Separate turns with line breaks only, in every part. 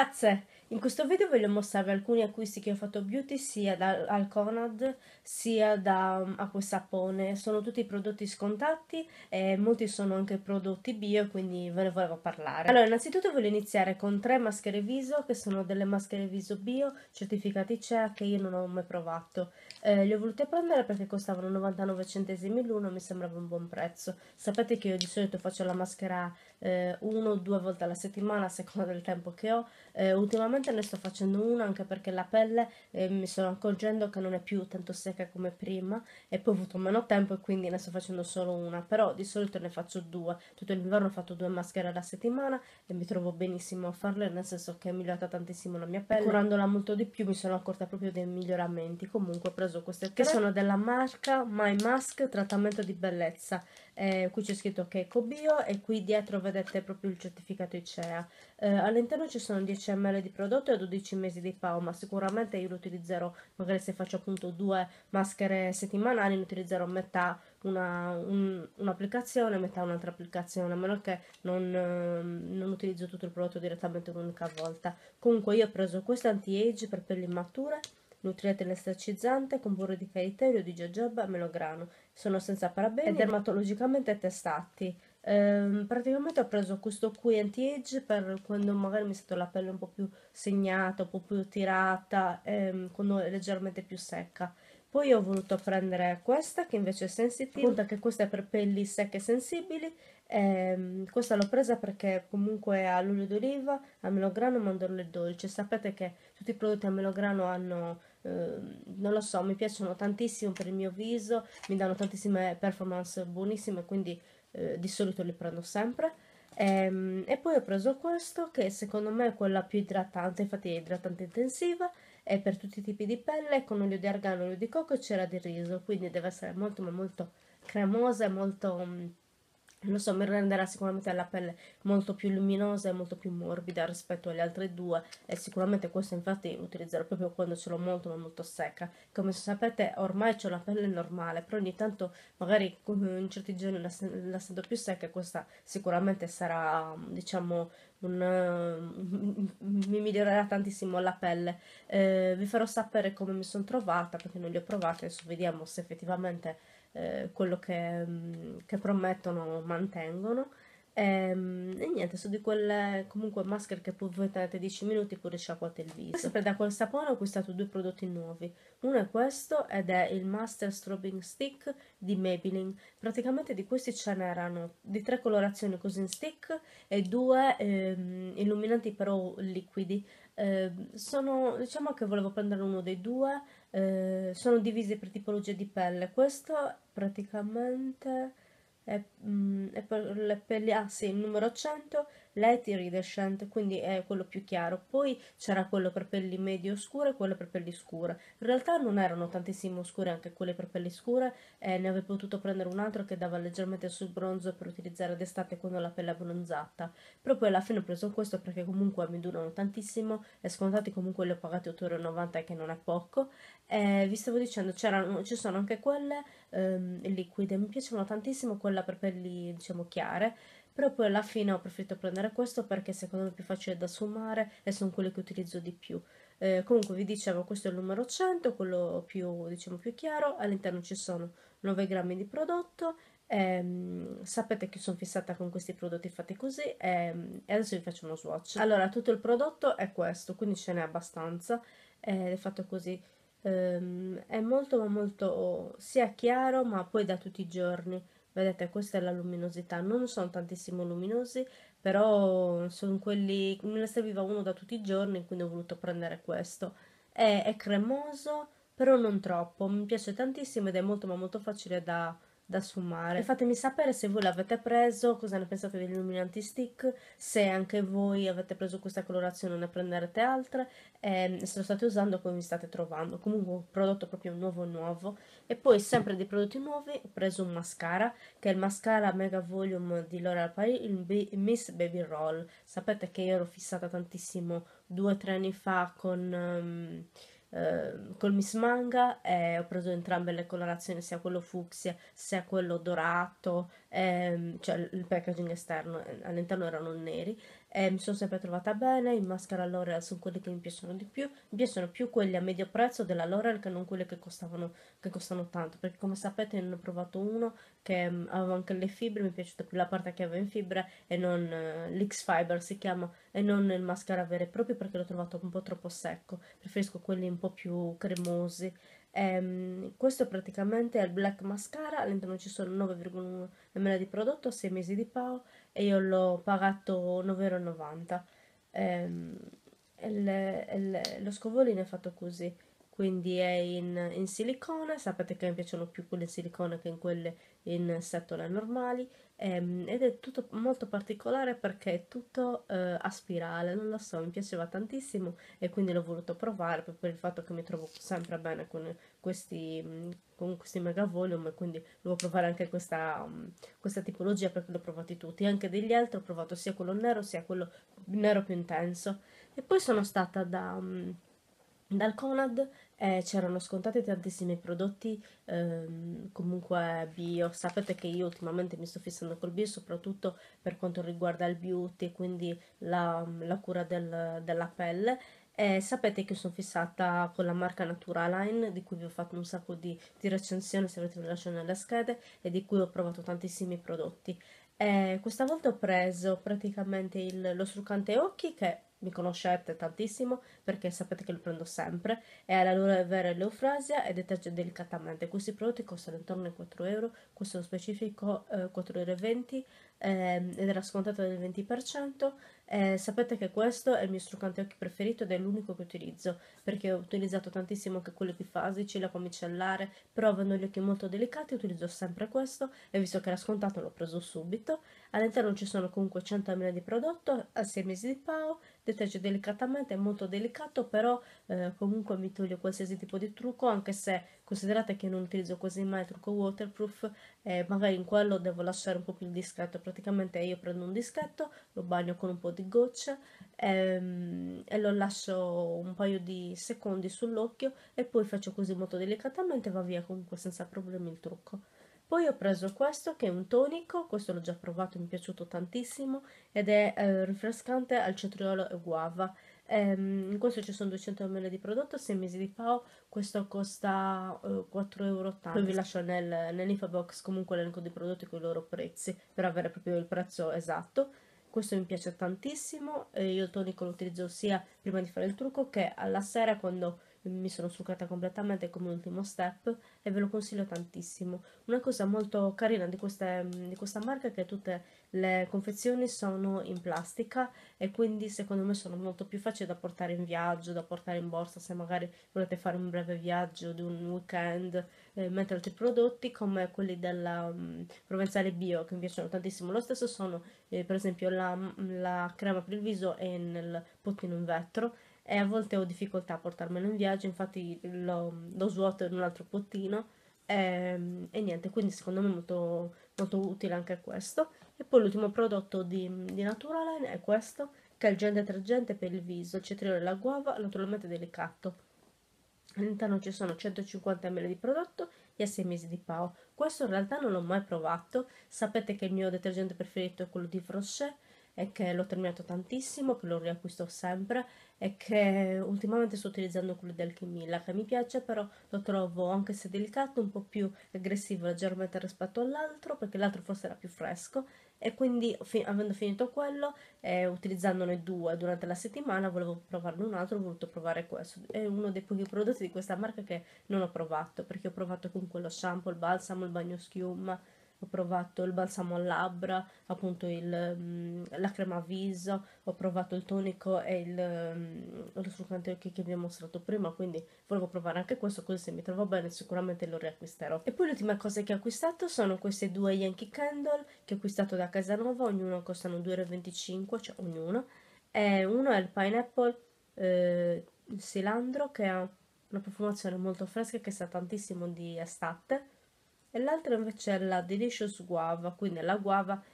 ragazze, in questo video voglio mostrarvi alcuni acquisti che ho fatto beauty sia al Conad sia da Acqua e Sapone. Sono tutti prodotti scontati e molti sono anche prodotti bio, quindi ve ne volevo parlare. Allora, innanzitutto voglio iniziare con 3 maschere viso, che sono delle maschere viso bio certificate CEA che io non ho mai provato. Le ho volute prendere perché costavano 99 centesimi l'uno, mi sembrava un buon prezzo. Sapete che io di solito faccio la maschera 1 o 2 volte alla settimana a seconda del tempo che ho. Ultimamente ne sto facendo una anche perché la pelle mi sto accorgendo che non è più tanto secca come prima e poi ho avuto meno tempo e quindi ne sto facendo solo una, però di solito ne faccio due. Tutto l'inverno ho fatto 2 maschere alla settimana e mi trovo benissimo a farle, nel senso che è migliorata tantissimo la mia pelle e curandola molto di più mi sono accorta proprio dei miglioramenti. Comunque ho preso queste tre che sono della marca My Mask Trattamento di Bellezza. Qui c'è scritto che è ecobio e qui dietro vedete proprio il certificato ICEA. All'interno ci sono 10 ml di prodotto e 12 mesi di PAO, ma sicuramente io lo utilizzerò, magari se faccio appunto 2 maschere settimanali, ne utilizzerò metà un'applicazione, metà un'altra applicazione, a meno che non utilizzo tutto il prodotto direttamente un'unica volta. Comunque io ho preso questo anti-age per pelli mature, nutriente estercizzante con burro di karité, di jojoba e melograno. Sono senza parabeni e dermatologicamente testati. Praticamente ho preso questo qui anti-age per quando magari mi sento la pelle un po' più segnata, un po' più tirata, quando è leggermente più secca. Poi ho voluto prendere questa che invece è sensitive, appunto che questa è per pelli secche e sensibili. Questa l'ho presa perché comunque ha l'olio d'oliva, a melograno e mandorle dolci. Sapete che tutti i prodotti a melograno hanno, non lo so, mi piacciono tantissimo per il mio viso, mi danno tantissime performance buonissime, quindi di solito li prendo sempre. E poi ho preso questo che secondo me è quella più idratante, infatti è idratante intensiva, è per tutti i tipi di pelle, con olio di argano, olio di cocco e cera di riso, quindi deve essere molto ma molto cremosa e molto, non so, mi renderà sicuramente la pelle molto più luminosa e molto più morbida rispetto alle altre due, e sicuramente questo infatti lo utilizzerò proprio quando ce l'ho molto ma molto secca. Come sapete ormai ho la pelle normale, però ogni tanto magari in certi giorni la sento più secca e questa sicuramente sarà, diciamo, mi migliorerà tantissimo la pelle. Vi farò sapere come mi sono trovata perché non li ho provate, adesso vediamo se effettivamente quello che promettono mantengono. E niente, su di quelle comunque maschere che poi voi tenete 10 minuti pure sciacquate il viso. Sempre da quel sapone ho acquistato 2 prodotti nuovi. Uno è questo ed è il Master Strobing Stick di Maybelline. Praticamente di questi ce n'erano di 3 colorazioni così in stick e 2 illuminanti però liquidi. Diciamo che volevo prendere uno dei due. Sono divisi per tipologia di pelle. Questo praticamente è per le pelli, ah sì, il numero 100, light iridescent, quindi è quello più chiaro. Poi c'era quello per pelli medio scure e quello per pelli scure. In realtà non erano tantissimo scure anche quelle per pelli scure, e ne avrei potuto prendere un altro che dava leggermente sul bronzo per utilizzare d'estate quando la pelle è abbronzata. Però poi alla fine ho preso questo perché comunque mi durano tantissimo e scontati comunque li ho pagati 8,90 €, che non è poco. Vi stavo dicendo, ci sono anche quelle liquide, mi piacciono tantissimo quella per pelli diciamo chiare, però poi alla fine ho preferito prendere questo perché secondo me è più facile da sfumare e sono quelli che utilizzo di più. Comunque vi dicevo, questo è il numero 100, quello più diciamo più chiaro, all'interno ci sono 9 grammi di prodotto. Sapete che sono fissata con questi prodotti fatti così, e adesso vi faccio uno swatch. Allora, tutto il prodotto è questo, quindi ce n'è abbastanza, è fatto così. È molto ma molto sia chiaro ma poi da tutti i giorni. Vedete, questa è la luminosità, non sono tantissimo luminosi, però sono quelli, me ne serviva uno da tutti i giorni, quindi ho voluto prendere questo. È cremoso, però non troppo, mi piace tantissimo ed è molto ma molto facile da sfumare. E fatemi sapere se voi l'avete preso, cosa ne pensate degli illuminanti stick, se anche voi avete preso questa colorazione o ne prenderete altre, se lo state usando come vi state trovando. Comunque un prodotto proprio nuovo nuovo. E poi sempre di prodotti nuovi ho preso un mascara, che è il mascara Mega Volume di L'Oréal Paris, il Miss Baby Roll. Sapete che io ero fissata tantissimo 2 o 3 anni fa col Miss Manga, e ho preso entrambe le colorazioni, sia quello fucsia sia quello dorato, cioè il packaging esterno, all'interno erano neri, e mi sono sempre trovata bene. I mascara L'Oreal sono quelli che mi piacciono di più, mi piacciono più quelli a medio prezzo della L'Oreal che non quelli che costano tanto, perché come sapete ne ho provato uno che aveva anche le fibre, mi è piaciuta più la parte che aveva in fibra e non l'X-Fiber si chiama, e non il mascara vero e proprio perché l'ho trovato un po' troppo secco, preferisco quelli un po' più cremosi. Questo praticamente è il Black Mascara, all'interno ci sono 9,1 ml di prodotto, 6 mesi di PAO e io l'ho pagato 9,90 €. Lo scovolino è fatto così, quindi è in silicone, sapete che mi piacciono più quelle in silicone che in quelle in setole normali, ed è tutto molto particolare perché è tutto a spirale, non lo so, mi piaceva tantissimo e quindi l'ho voluto provare proprio per il fatto che mi trovo sempre bene con questi mega volume, e quindi devo provare anche questa tipologia perché l'ho provati tutti, anche degli altri ho provato sia quello nero sia quello nero più intenso. E poi sono stata dal Conad e c'erano scontati tantissimi prodotti, comunque bio. Sapete che io ultimamente mi sto fissando col bio, soprattutto per quanto riguarda il beauty, quindi la cura della pelle. E sapete che sono fissata con la marca Naturaline, di cui vi ho fatto un sacco di recensioni, se avete vi lascio nelle schede, e di cui ho provato tantissimi prodotti. Questa volta ho preso praticamente lo struccante occhi, che mi conoscete tantissimo perché sapete che lo prendo sempre, è all'aloe vera e l'eufrasia e deterge delicatamente. Questi prodotti costano intorno ai 4 euro, questo specifico 4,20 € ed era scontato del 20%. Sapete che questo è il mio struccante occhi preferito ed è l'unico che utilizzo perché ho utilizzato tantissimo anche quelli bifasici, l'acqua micellare, però avendo gli occhi molto delicati utilizzo sempre questo e visto che era scontato l'ho preso subito. All'interno ci sono comunque 100 ml di prodotto a 6 mesi di PAO, deterge delicatamente, è molto delicato, però comunque mi toglie qualsiasi tipo di trucco, anche se considerate che non utilizzo quasi mai il trucco waterproof, magari in quello devo lasciare un po' più il dischetto. Praticamente io prendo un dischetto, lo bagno con un po' di gocce e lo lascio un paio di secondi sull'occhio e poi faccio così molto delicatamente e va via comunque senza problemi il trucco. Poi ho preso questo che è un tonico, questo l'ho già provato, mi è piaciuto tantissimo ed è rinfrescante al cetriolo e guava. In questo ci sono 200 ml di prodotto, 6 mesi di PAO, questo costa 4,80 €. Poi vi lascio nell'info box comunque l'elenco dei prodotti con i loro prezzi per avere proprio il prezzo esatto. Questo mi piace tantissimo, io il tonico lo utilizzo sia prima di fare il trucco che alla sera quando mi sono struccata completamente come ultimo step e ve lo consiglio tantissimo. Una cosa molto carina di questa marca è che tutte le confezioni sono in plastica e quindi secondo me sono molto più facili da portare in viaggio, da portare in borsa se magari volete fare un breve viaggio di un weekend, mentre altri prodotti come quelli della Provenzale Bio che mi piacciono tantissimo lo stesso sono per esempio la crema per il viso è nel pottino in vetro e a volte ho difficoltà a portarmelo in viaggio, infatti lo svuoto in un altro pottino e niente, quindi secondo me è molto, molto utile anche questo. E poi l'ultimo prodotto di Naturaline è questo, che è il gel detergente per il viso, il cetriolo e la guava, naturalmente delicato. All'interno ci sono 150 ml di prodotto e 6 mesi di PAO. Questo in realtà non l'ho mai provato. Sapete che il mio detergente preferito è quello di Frosché e che l'ho terminato tantissimo, che lo riacquisto sempre e che ultimamente sto utilizzando quello di Alchemilla, che mi piace, però lo trovo, anche se delicato, un po' più aggressivo leggermente rispetto all'altro, perché l'altro forse era più fresco e quindi avendo finito quello utilizzandone due durante la settimana, volevo provarne un altro, ho voluto provare questo. È uno dei pochi prodotti di questa marca che non ho provato, perché ho provato comunque lo shampoo, il balsamo, il bagno schiuma, ho provato il balsamo a labbra, appunto la crema viso, ho provato il tonico e lo struccante occhi che vi ho mostrato prima, quindi volevo provare anche questo, così se mi trovo bene sicuramente lo riacquisterò. E poi le ultime cose che ho acquistato sono queste due Yankee Candle che ho acquistato da Casanova, ognuno costano 2,25 €, cioè ognuno. E uno è il Pineapple il Silandro che ha una profumazione molto fresca che sa tantissimo di estate e l'altra invece è la Delicious Guava, quindi la guava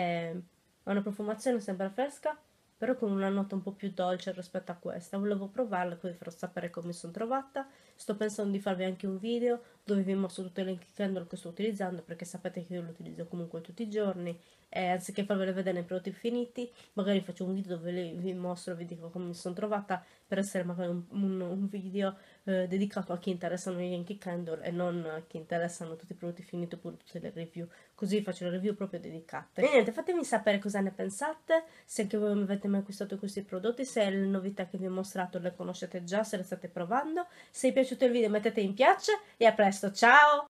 ha una profumazione sempre fresca, però con una nota un po' più dolce rispetto a questa. Volevo provarla, poi vi farò sapere come mi sono trovata. sto pensando di farvi anche un video dove vi mostro tutte le Yankee Candle che sto utilizzando, perché sapete che io lo utilizzo comunque tutti i giorni, e anziché farvele vedere nei prodotti finiti, magari faccio un video dove vi mostro, vi dico come mi sono trovata, per essere magari un video dedicato a chi interessano i Yankee Candle e non a chi interessano tutti i prodotti finiti oppure tutte le review, così faccio le review proprio dedicate. E niente, fatemi sapere cosa ne pensate, se anche voi avete mai acquistato questi prodotti, se le novità che vi ho mostrato le conoscete già, se le state provando. Se vi è piaciuto il video mettete mi piace e a presto, ciao!